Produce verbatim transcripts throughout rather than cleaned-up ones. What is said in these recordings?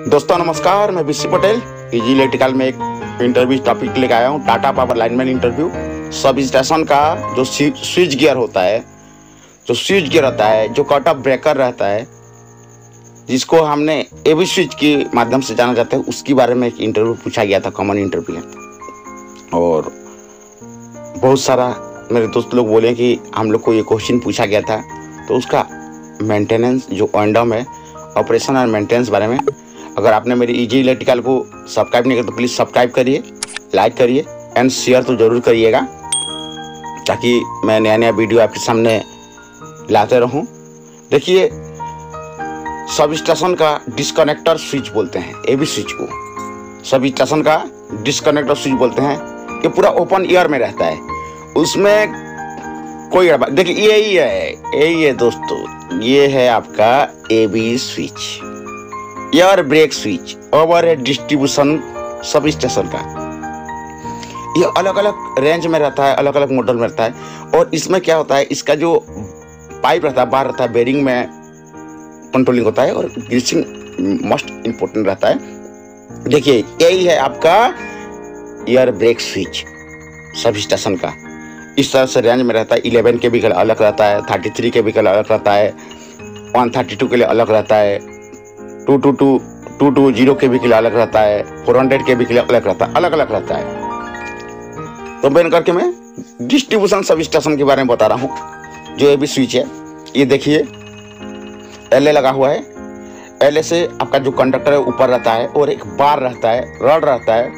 दोस्तों नमस्कार, मैं विश्व पटेल इजी इलेक्ट्रिकल में एक इंटरव्यू टॉपिक लेकर आया हूँ। Tata power lineman interview. Substation का जो स्विच गियर होता है, जो स्विच गियर रहता है, जो कट ऑफ ब्रेकर रहता है, जिसको हमने एबी स्विच के माध्यम से जाना जाता है, उसके बारे में एक इंटरव्यू पूछा गया था, कॉमन इंटरव्यू है। और बहुत सारा मेरे दोस्त लोग बोले कि हम लोग को ये क्वेश्चन पूछा गया था, तो उसका मेंटेनेंस जो ऑनडम है, ऑपरेशन और मेंटेनेंस बारे में अगर आपने मेरी इजी इलेक्ट्रिकल को सब्सक्राइब नहीं किया तो प्लीज़ सब्सक्राइब करिए, लाइक करिए एंड शेयर तो ज़रूर करिएगा, ताकि मैं नया नया वीडियो आपके सामने लाते रहूं। देखिए, सब स्टेशन का डिस्कनेक्टर स्विच बोलते हैं, एबी स्विच को सब स्टेशन का डिस्कनेक्टर स्विच बोलते हैं। ये पूरा ओपन एयर में रहता है, उसमें कोई देखिए यही है यही है दोस्तों, ये है आपका AB switch, air break switch, overhead distribution substation का। ये अलग अलग रेंज में रहता है, अलग अलग मॉडल में रहता है। और इसमें क्या होता है, इसका जो पाइप रहता है, बाहर रहता है, बेरिंग में कंट्रोलिंग होता है और ग्रीसिंग मोस्ट इम्पोर्टेंट रहता है। देखिए यही है आपका air break switch substation का। इस तरह से रेंज में रहता है। इलेवन के भी अलग रहता है, थर्टी थ्री के भी अलग रहता है, वन थर्टी टू के लिए अलग रहता है, two two two two two zero के भी अलग रहता है, फोर हंड्रेड के भी अलग रहता है, अलग अलग रहता है। तो मैंने करके मैं डिस्ट्रीब्यूशन सब स्टेशन के बारे में बता रहा हूँ। जो एबी स्विच है, ये देखिए एल ए लगा हुआ है। एल ए से आपका जो कंडक्टर है ऊपर रहता है और एक बार रहता है, रड रहता है,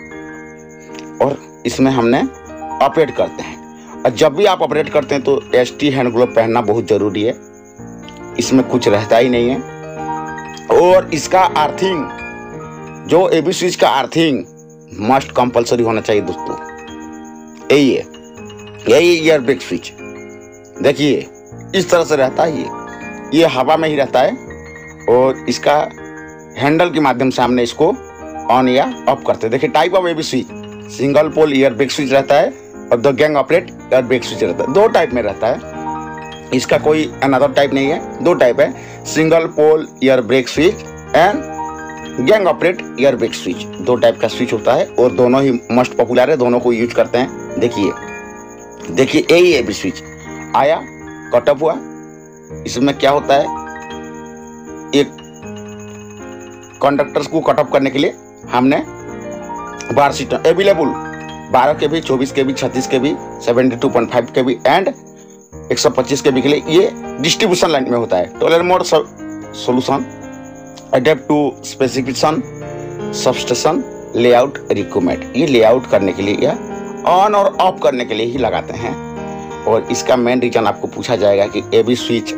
और इसमें हमने ऑपरेट करते हैं। और जब भी आप ऑपरेट करते हैं तो एस टी हैंड ग्लोव पहनना बहुत जरूरी है, इसमें कुछ रहता ही नहीं है। और इसका अर्थिंग, जो एबी स्विच का अर्थिंग मस्ट कंपलसरी होना चाहिए दोस्तों। यही है, यही एयर ब्रेक स्विच। देखिए इस तरह से रहता है, ये ये हवा में ही रहता है और इसका हैंडल के माध्यम से हमने इसको ऑन या ऑफ करते हैं। देखिए type of AB switch, single pole air break switch रहता है और the gang operate air break switch रहता है। दो टाइप में रहता है, इसका कोई अनदर टाइप नहीं है। दो टाइप है, single pole air break switch and gang operate air break switch. दो टाइप का स्विच होता है और दोनों ही मोस्ट पॉपुलर है, दोनों को यूज करते हैं। देखिए देखिए यही एबी स्विच आया, कटअप हुआ। इसमें क्या होता है, एक कंडक्टर्स को कटअप करने के लिए हमने बार सिस्टम अवेलेबल, बारह के भी, चौबीस के भी, छत्तीस के भी, सेवेंटी टू पॉइंट फाइव के भी एंड एक सौ पच्चीस के भी के लिए ये डिस्ट्रीब्यूशन लाइन में होता है। Tailor made solution adapt to specification substation layout requirement. ये लेआउट करने के लिए या ऑन और ऑफ करने के लिए ही लगाते हैं। और इसका मेन रीजन आपको पूछा जाएगा कि एबी स्विच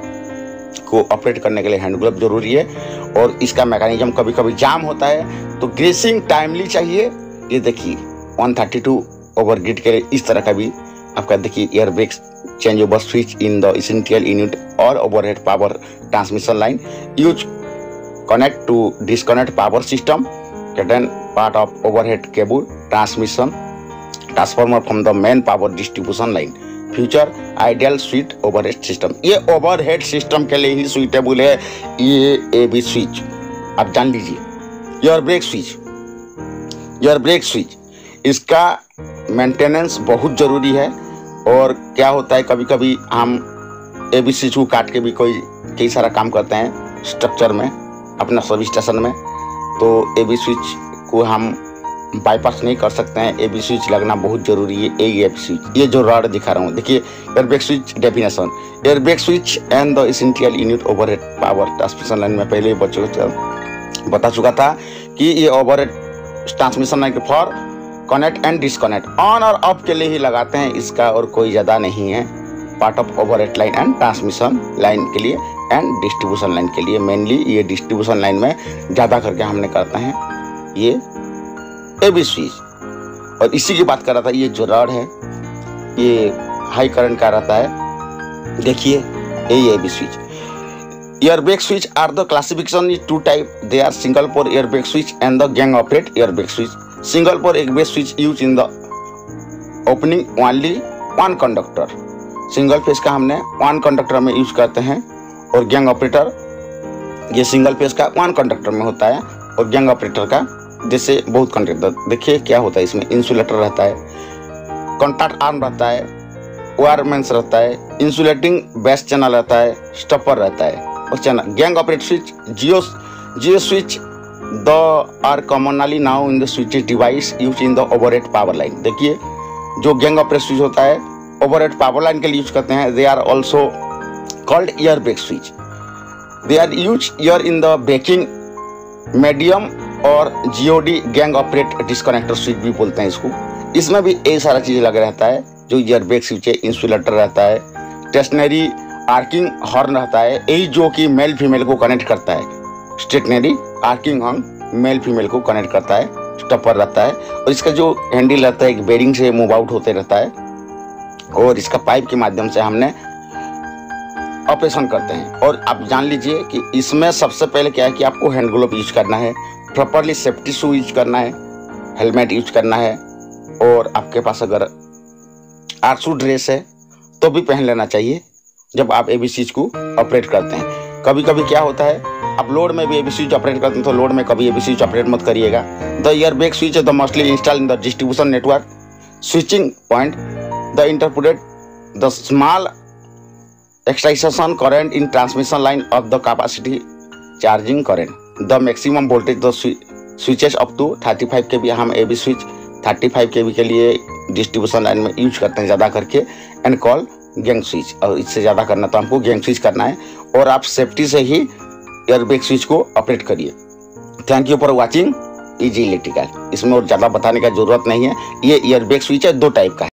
को ऑपरेट करने के लिए हैंड ग्लोव जरूरी है और इसका मैकेनिज्म कभी कभी जाम होता है, तो ग्रीसिंग टाइमली चाहिए। ये देखिए one thirty two over grid के लिए इस तरह का भी आपका देखिए air break change over switch in the essential unit और overhead power transmission line use connect to disconnect power system contain part of overhead cable transmission transformer from the main power distribution line future ideal suite overhead system। ये overhead system के लिए ही suitable है ये AB switch. आप जान लीजिए, air break switch, air break switch इसका maintenance बहुत जरूरी है। और क्या होता है, कभी कभी हम एबी स्विच को काट के भी कोई कई सारा काम करते हैं स्ट्रक्चर में, अपना सब स्टेशन में, तो एबी स्विच को हम बाईपास नहीं कर सकते हैं। एबी स्विच लगना बहुत जरूरी है। ए एबी स्विच, ये जो रॉड दिखा रहा हूँ, देखिए air break switch definition, air break switch and the essential unit overhead power transmission line में पहले ही बच्चों को बता चुका था कि ये overhead transmission line for connect and disconnect, on और ऑफ के लिए ही लगाते हैं, इसका और कोई ज़्यादा नहीं है। Part of overhead line and transmission line के लिए एंड डिस्ट्रीब्यूशन लाइन के लिए, मेनली ये डिस्ट्रीब्यूशन लाइन में ज़्यादा करके हमने करते हैं ये एबी स्विच। और इसी की बात कर रहा था, ये जो रॉड है ये हाई करंट का रहता है। देखिए यही AB switch. Air break switch are the classification is two type, they are single pole air break switch and the gang operate air break switch. Single pole air break switch use in the opening only one conductor, single phase का हमने one conductor में use करते हैं। और gang operator ये single phase का one conductor में होता है और गैंग ऑपरेटर का जैसे बहुत कंडक्टर। देखिए क्या होता है इसमें, इंसुलेटर रहता है, कॉन्टैक्ट आर्म रहता है, वायरमेंस रहता है, इंसुलेटिंग बेस चैनल रहता है, स्टॉपर रहता है और channel. Gang operator switch geo geo switch the are commonly now in the switch device use in the overhead power line. देखिए जो गैंग ऑपरेटर स्विच होता है ओवरहेड पावर लाइन के लिए यूज करते हैं। They are also called air break switch. They are use air in the breaking medium और GOD gang operate disconnector switch भी बोलते हैं इसको। इसमें भी ये सारा चीज़ लगा रहता है जो ईयर ब्रेक स्विच है। इंसुलेटर रहता है, स्टेशनरी आर्किंग हॉर्न रहता है, यही जो कि मेल फीमेल को कनेक्ट करता है। Stationary arcing horn male female को कनेक्ट करता है, स्टॉपर रहता है और इसका जो हैंडल रहता है एक बेरिंग से मूव आउट होते रहता है और इसका पाइप के माध्यम से हमने ऑपरेशन करते हैं। और आप जान लीजिए कि इसमें सबसे पहले क्या है कि आपको हैंड ग्लोव यूज करना है, प्रॉपरली सेफ्टी शू यूज करना है, हेलमेट यूज करना है और आपके पास अगर आरसू ड्रेस है तो भी पहन लेना चाहिए जब आप एबी स्विच को ऑपरेट करते हैं। कभी कभी क्या होता है आप लोड में भी एबी स्विच ऑपरेट करते हैं तो लोड में कभी एबी स्विच ऑपरेट मत करिएगा। The air break switch the mostly install in the distribution network switching point the interpret the small excitation current in transmission line of the capacity charging current the maximum voltage the switches up to thirty five K B. हम AB switch thirty five K B के लिए distribution line में use करते हैं ज़्यादा करके and call gang switch. और इससे ज़्यादा करना तो हमको गैंग स्विच करना है और आप सेफ्टी से ही ईयर ब्रेक स्विच को ऑपरेट करिए। Thank you for watching easy electrical. इसमें और ज़्यादा बताने का जरूरत नहीं है। ये ईयर ब्रेक स्विच है, दो टाइप का है।